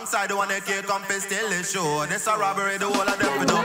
Alongside the one that can't come and steal the show. This a robbery, the whole of them, you know.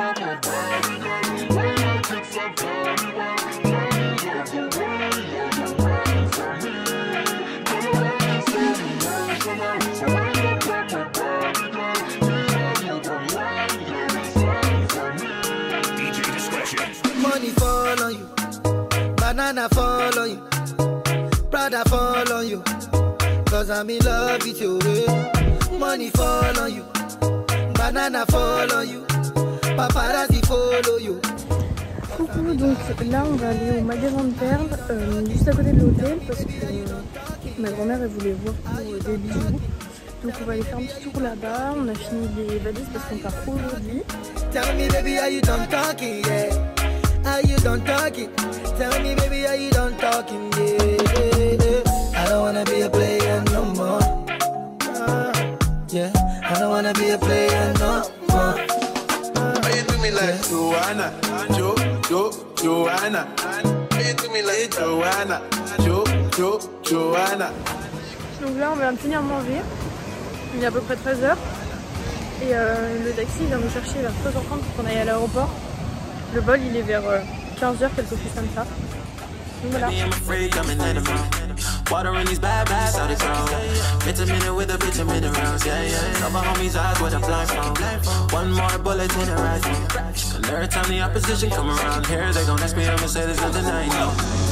Money fall on you, banana fall on you, Prada fall on you, cause I'm in love with you. Money fall on you, banana fall on you, paparazzi follow you. Coucou, donc là on va aller au magasin de perles, juste à côté de l'hôtel, parce que ma grand-mère elle voulait voir pour des bijoux. Donc on va aller faire un petit tour là-bas, on a fini les valises parce qu'on part aujourd'hui. Tell me baby, are you done talking, yeah? Are you done talking? Tell me baby, are you done talking, yeah? I don't wanna be a player no more. Yeah, I don't wanna be a player no more. Why you do me like Joanna, Joanna? Why you do me like Joanna, Joanna? Donc là on va finir manger, il est à peu près 13h. Et le taxi vient nous chercher vers 13h30 pour qu'on aille à l'aéroport. Le vol il est vers 15h, quelque chose comme ça. Donc voilà. Water in these bad bags, how they grow. Vitamin with a vitamin rounds, yeah, yeah. Cover homies' eyes with a blindfold. One more bullet in a rifle. And every time the opposition come around here, they gon' ask me, I'ma say there's nothing I know.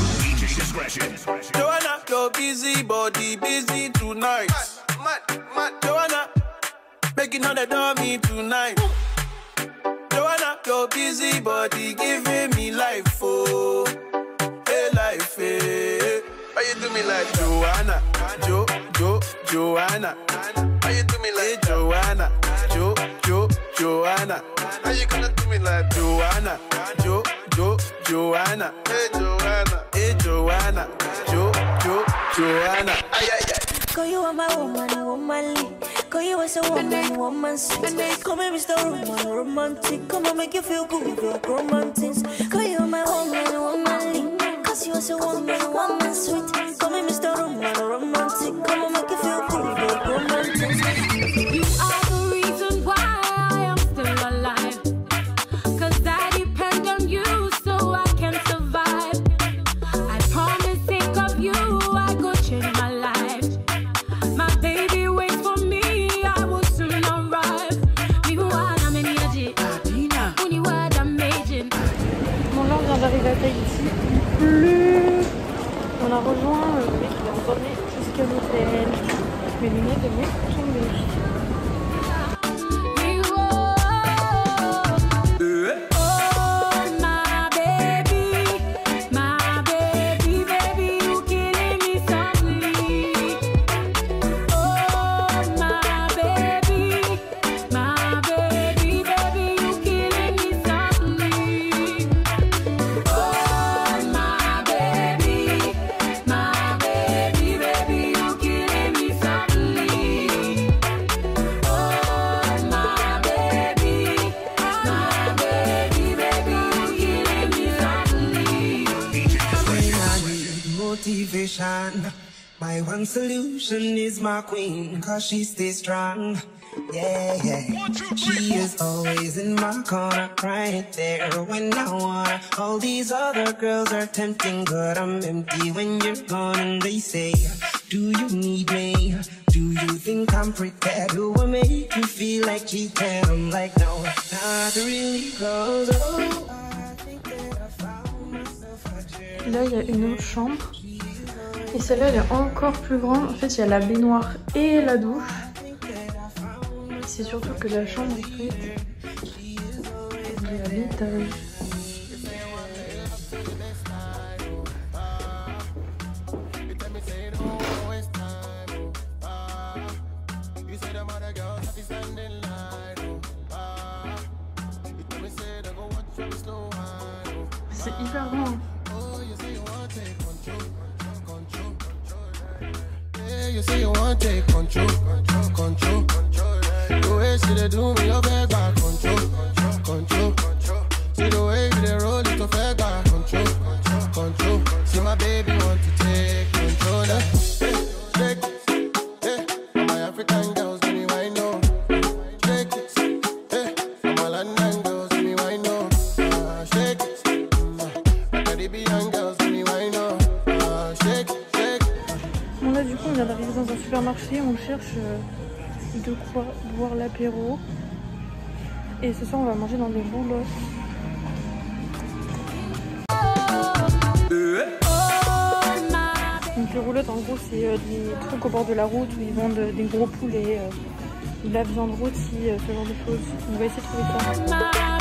Joanna, your busy body, busy tonight. Joanna, making all the dummy tonight. Joanna, your busy body, giving me life, oh, hey life, hey. Why you do me like Joanna, Joanna? Why you do me like Joanna, Joanna? How you gonna do me like Joanna, Joanna? Hey Joanna, Joanna. Ay ay ay. Cause you are my womanly. Cause you are so woman sweet. Come here, Mr. Romantic. Come on, make you feel good, girl, romantic. Cause you are my womanly. Cause you are so woman sweet. Come here, Mr. Romantic. Come on, make you feel good, girl, romantic. You are the reason why I am still alive. Cause I depend on you so I can survive. I promise, think of you, I go change my life. My baby waits for me, I will soon arrive. Bon là on vient d'arriver à Tahiti, il pleut. On a rejoint le mec qui va nous emmener jusqu'à l'hôtel. Mes lunettes de mieux, j'aime bien. My one solution is my queen, cause she stays strong. Yeah, yeah. She is always in my corner, right there when I wanna. All these other girls are tempting, but I'm empty when you're gone. And they say, do you need me? Do you think I'm prepared? Do I make you feel like cheating? I'm like, no, not really, cause oh, I think that I found myself a dream. Là il y a une autre chambre. Et celle-là elle est encore plus grande. En fait il y a la baignoire et la douche. C'est surtout que la chambre en fait elle est à l'étage. C'est hyper grand. You say you want to take control. The way she dey do me, you beg back control. See the way you dey roll it, you beg back control. See my baby want to take control. Shake, hey, my African girls, give me wine supermarché, on cherche de quoi boire l'apéro. Et ce soir on va manger dans des roulottes. Donc les roulottes en gros c'est des trucs au bord de la route où ils vendent des gros poulets, de la viande rôtie, ce genre de choses. On va essayer de trouver ça.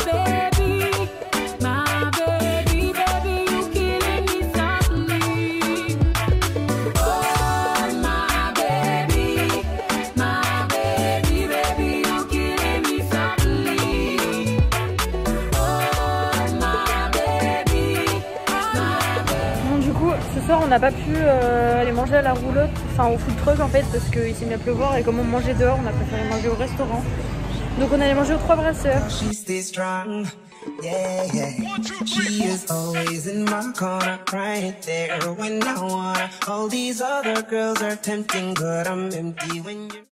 Ce soir on n'a pas pu aller manger à la roulotte, enfin au food truck en fait parce qu'il s'est mis à pleuvoir et comme on mangeait dehors on a préféré manger au restaurant. Donc on allait manger aux Trois Brasseurs. Yeah, yeah. She is always in my corner, right there when I wanna. All these other girls are tempting, but I'm empty when you